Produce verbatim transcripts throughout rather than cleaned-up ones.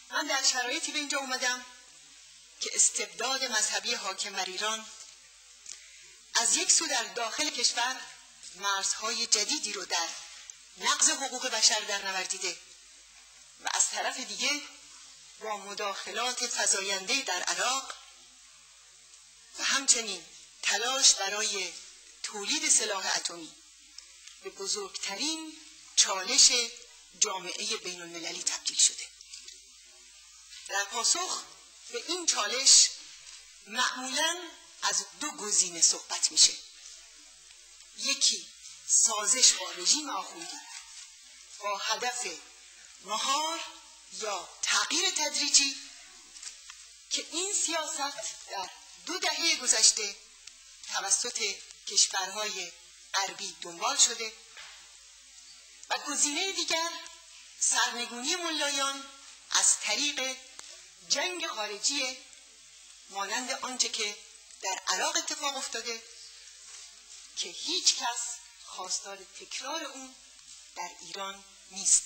من در شرایطی به اینجا اومدم که استبداد مذهبی حاکم بر ایران از یک سو در داخل کشور مرزهای جدیدی رو در نقض حقوق بشر در نوردیده و از طرف دیگه با مداخلات فزاینده در عراق و همچنین تلاش برای تولید سلاح اتمی به بزرگترین چالش جامعه بین المللی تبدیل شده. در پاسخ به این چالش معمولاً از دو گزینه صحبت میشه. یکی سازش با رژیم آخوندی با هدف مهار یا تغییر تدریجی که این سیاست در دو دهه گذشته توسط کشورهای غربی دنبال شده و گزینه دیگر سرنگونی ملایان از طریق جنگ خارجی مانند آنچه که در عراق اتفاق افتاده که هیچ کس خواستار تکرار اون در ایران نیست.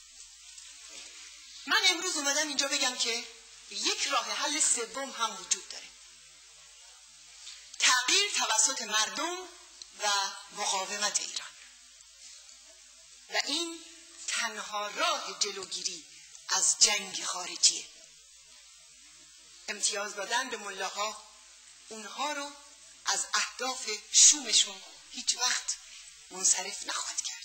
من امروز اومدم اینجا بگم که یک راه حل سوم هم وجود داره. تغییر توسط مردم و مقاومت ایران و این تنها راه جلوگیری از جنگ خارجیه. امتیاز دادن به ملاها اونها رو از اهداف شومشون هیچ وقت منصرف نخواهد کرد.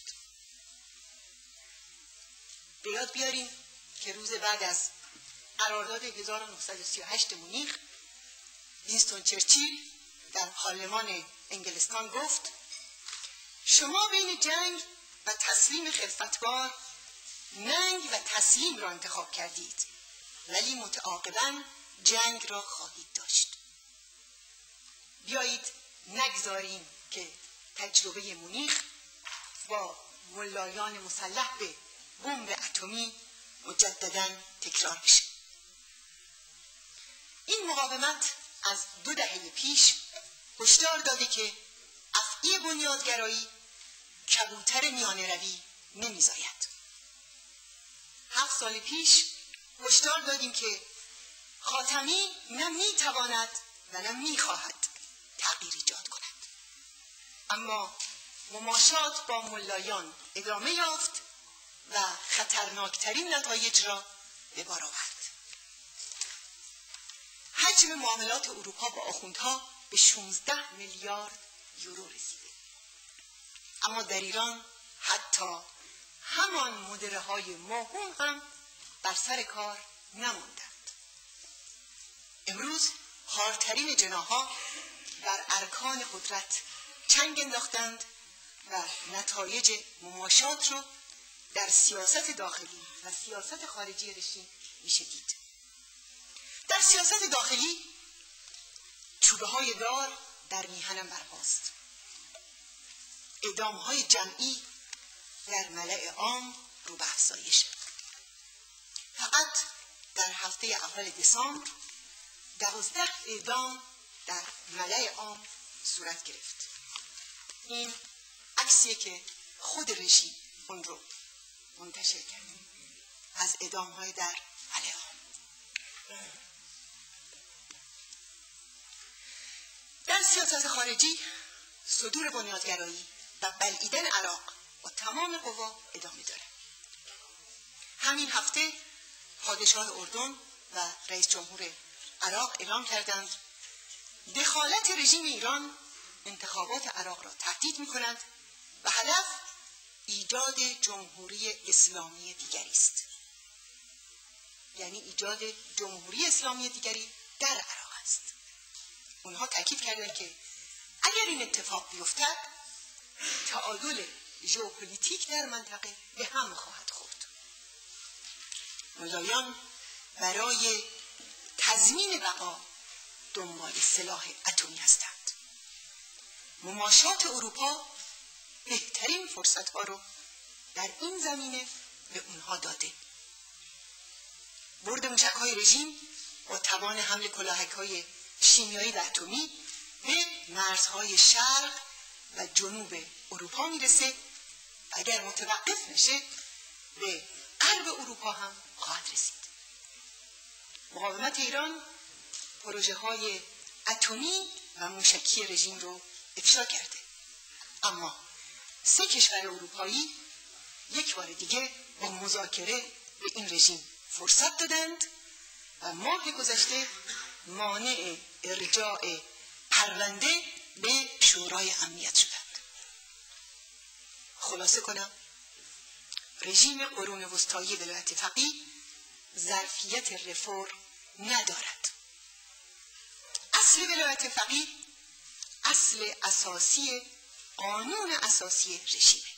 به یاد بیاریم که روز بعد از قرارداد هزار و نهصد و سی و هشت مونیخ وینستون چرچیل در پارلمان انگلستان گفت شما بین جنگ و تسلیم خلفتبار ننگ و تسلیم را انتخاب کردید ولی متعاقباً جنگ را خواهید داشت. بیایید نگذاریم که تجربه مونیخ با ملایان مسلح به بمب اتمی مجدداً تکرار بشه. این مقاومت از دو دهه پیش هشدار داده که افعی بنیادگرایی کبوتر میانه روی نمیزاید. هفت سال پیش هشدار دادیم که خاتمی نه میتواند و نه میخواهد تغییر ایجاد کند، اما مماشات با ملایان ادامه یافت و خطرناکترین نتایج را به بار آورد. حجم معاملات اروپا با آخوندها به شانزده میلیارد یورو رسیده، اما در ایران حتی همان مدره های موهوم هم بر سر کار نماندند. امروز خارترین جناح‌ها بر ارکان قدرت چنگ انداختند و نتایج مماشات رو در سیاست داخلی و سیاست خارجی رژیم میشه دید. در سیاست داخلی چوبه های دار در میهنم برپاست. اعدام های جمعی در ملأ عام رو به افزایش. فقط در هفته اول دسامبر دوازده اعدام در ملأ عام صورت گرفت. این عکسیه که خود رژیم اون رو منتشر کرد از اعدام های در ملأ عام. در سیاست خارجی صدور بنیادگرایی و بلعیدن عراق با تمام قوا ادامه داره. همین هفته پادشاه اردن و رئیس جمهور عراق اعلام کردند دخالت رژیم ایران انتخابات عراق را تهدید می‌کند و هدف ایجاد جمهوری اسلامی دیگری است. یعنی ایجاد جمهوری اسلامی دیگری در عراق است. اونها تاکید کردند که اگر این اتفاق بیفتد تعادل ژئوپلیتیک در منطقه به هم خواهد خورد. ملایان برای تضمین بقا دنبال سلاح اتمی هستند. مماشات اروپا بهترین فرصت‌ها رو در این زمینه به اونها داده. برد موشک‌های رژیم با توان حمل کلاهک‌های شیمیایی و اتمی به مرزهای شرق و جنوب اروپا میرسه و اگر متوقف نشه به غرب اروپا هم خواهد رسید. مقاومت ایران پروژه های اتمی و موشکی رژیم رو افشا کرده. اما سه کشور اروپایی یک بار دیگه با مذاکره به این رژیم فرصت دادند و ماه گذشته مانع ارجاع پرونده به شورای امنیت شدند. خلاصه کنم، رژیم قرون وسطایی ولایت فقیه ظرفیت رفرم ندارد. اصل ولایت فقیه اصل اساسی قانون اساسی رژیمه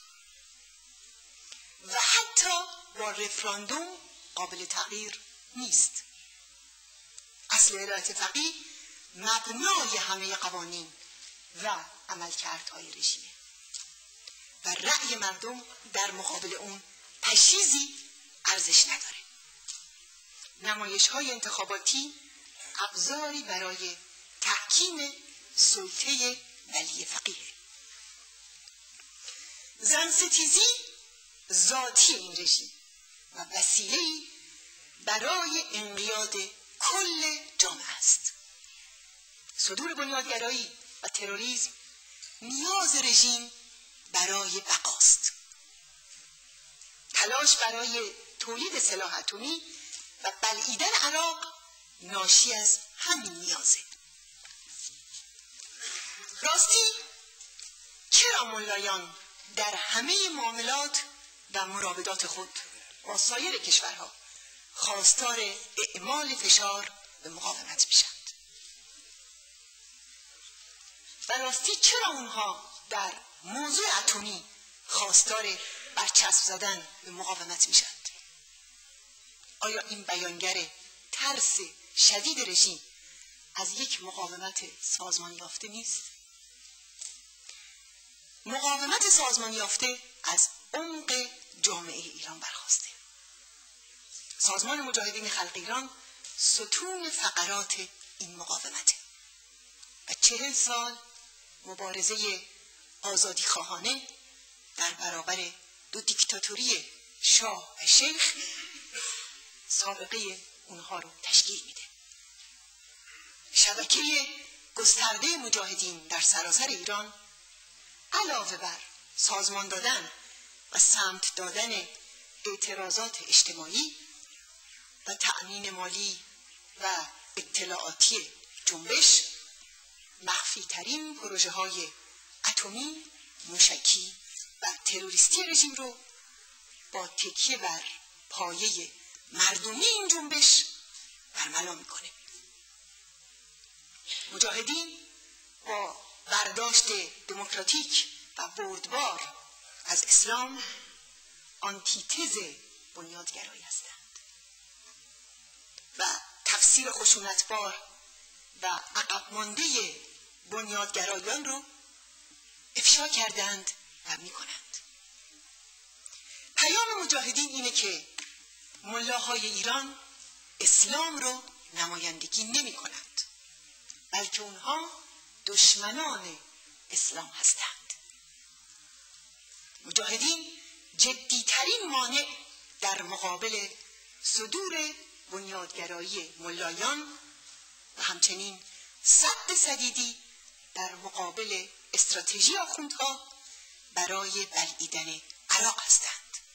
و حتی با رفراندوم قابل تغییر نیست. اصل ولایت فقیه مبنای همه قوانین و عملکردهای رژیمه و رأی مردم در مقابل اون پشیزی ارزش نداره. نمایش‌های انتخاباتی ابزاری برای تحکیم سلطه ولی فقیه. زنستیزی ذاتی این رژیم و وسیله‌ای برای انقیاد کل جامعه است. صدور بنیادگرایی و تروریسم نیاز رژیم برای بقاست. تلاش برای تولید سلاح اتمی و بلعیدن عراق ناشی از همین نیازه. راستی چرا ملایان در همه معاملات و مراودات خود با سایر کشورها خواستار اعمال فشار به مقاومت میشند؟ و راستی چرا اونها در موضوع اتمی خواستار برچسب زدن به مقاومت میشند؟ آیا این بیانگر ترس شدید رژیم از یک مقاومت سازمان یافته نیست؟ مقاومت سازمان یافته از عمق جامعه ایران برخاسته. سازمان مجاهدین خلق ایران ستون فقرات این مقاومته و چهل سال مبارزه آزادی خواهانه در برابر دو دیکتاتوری شاه و شیخ سابقه اونها رو تشکیل میده. شبکه گسترده مجاهدین در سراسر ایران علاوه بر سازمان دادن و سمت دادن اعتراضات اجتماعی و تأمین مالی و اطلاعاتی جنبش، مخفی ترین پروژه های اتمی، موشکی و تروریستی رژیم رو با تکیه بر پایه مردمی این جنبش برملا میکنه. مجاهدین با برداشت دموکراتیک و بردبار از اسلام آنتیتز بنیادگرایی هستند و تفسیر خشونتبار و عقب مانده بنیادگرایان رو افشا کردند و میکنند. پیام مجاهدین اینه که ملاهای ایران اسلام رو نمایندگی نمی کنند، بلکه اونها دشمنان اسلام هستند. مجاهدین جدیترین مانع در مقابل صدور بنیادگرایی ملایان و همچنین سد سدیدی در مقابل استراتژی آخوندها برای بلعیدن عراق هستند.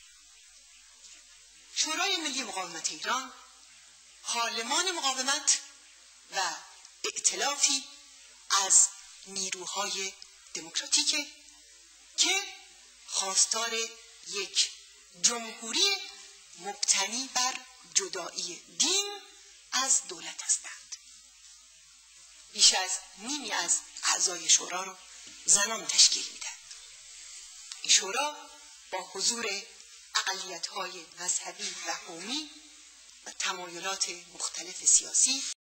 شورای ملی مقاومت ایران حالمان مقاومت و ائتلافی از نیروهای دموکراتیک که خواستار یک جمهوری مبتنی بر جدایی دین از دولت هستند. بیش از نیمی از اعضای شورا را زنان تشکیل میدهند. این شورا با حضور اقلیت‌های مذهبی و قومی و تمایلات مختلف سیاسی